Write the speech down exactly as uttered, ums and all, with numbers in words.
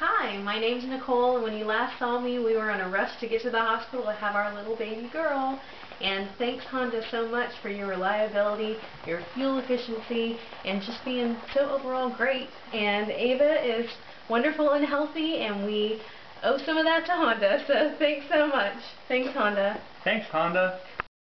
Hi, my name's Nicole, and when you last saw me, we were on a rush to get to the hospital to have our little baby girl. And thanks, Honda, so much for your reliability, your fuel efficiency, and just being so overall great. And Ava is wonderful and healthy, and we owe some of that to Honda, so thanks so much. Thanks, Honda. Thanks, Honda.